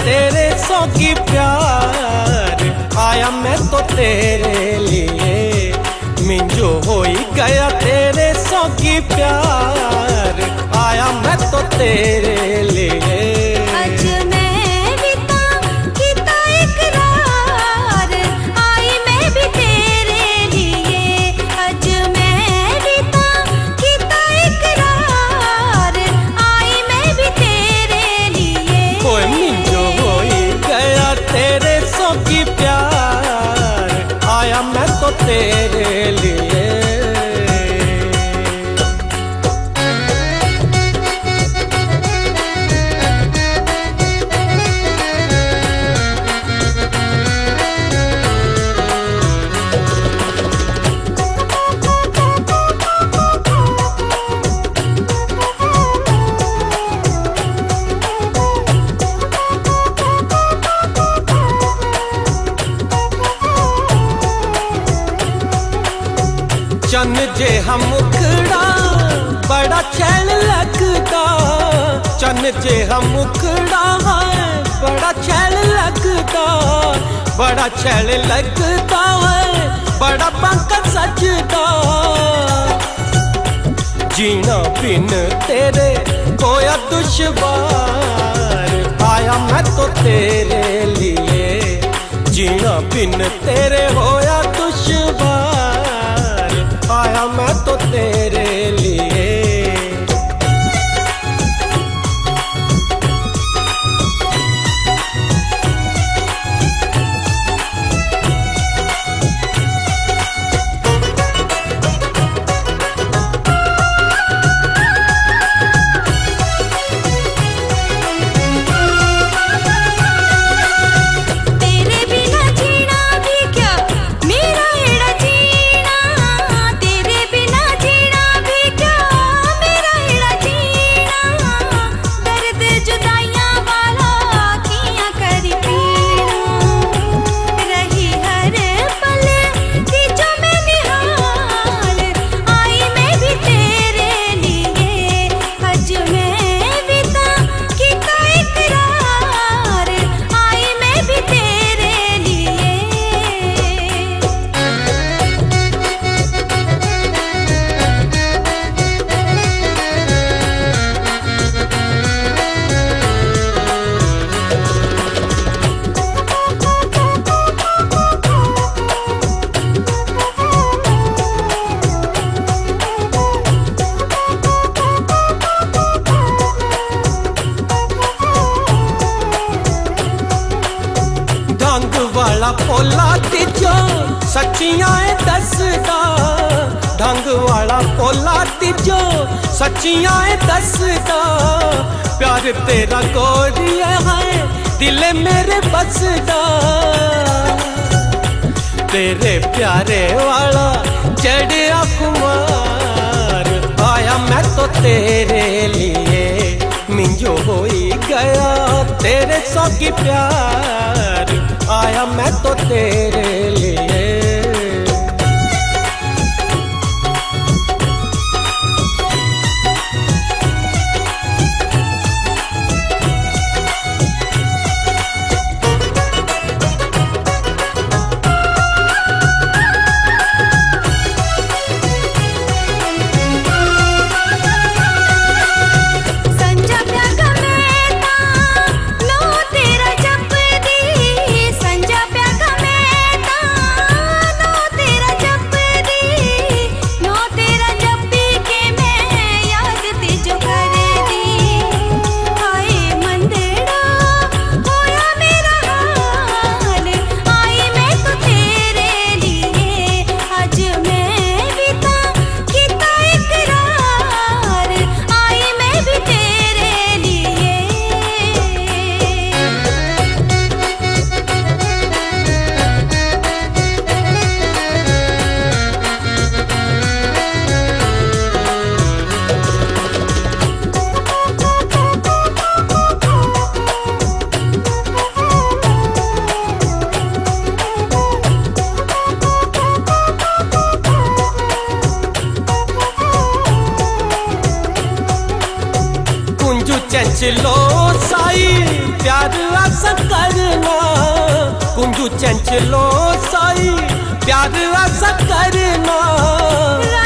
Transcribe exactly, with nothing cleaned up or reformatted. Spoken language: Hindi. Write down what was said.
तेरे सौगी प्यार, आया मैं तो तेरे लिए। मिंजो होई गया तेरे सौगी प्यार, आया मैं तो तेरे लिए। तेरे लिए चन जे हम मुखड़ा बड़ा छैल लगता, चन जे हम मुखड़ा है बड़ा छैल लगता, बड़ा छैल लगता है बड़ा पंकज सजदा। जीना बिन तेरे कोया दुश्वार, आया मैं तो तेरे लिए। जीना बिन तेरे होया दुश्वार, आया मैं तो तेरे लिए। पोला तिजो सच्चियां दसदा, ढंग वाला पोला तिजो सच्चियां दसदा। प्यार तेरा गोरिया है दिल मेरे बसदा, तेरे प्यारे वाला चढ़िया कुमार, आया मैं तो तेरे लिए। मिंजो होई गया तेरे सौगी प्यार, आया मैं तो तेरे लिए। संजा प्यागा में कुंजू चंचलो साई प्यार आसा करना, कुंजू चंचलो साई प्यार आसा करना।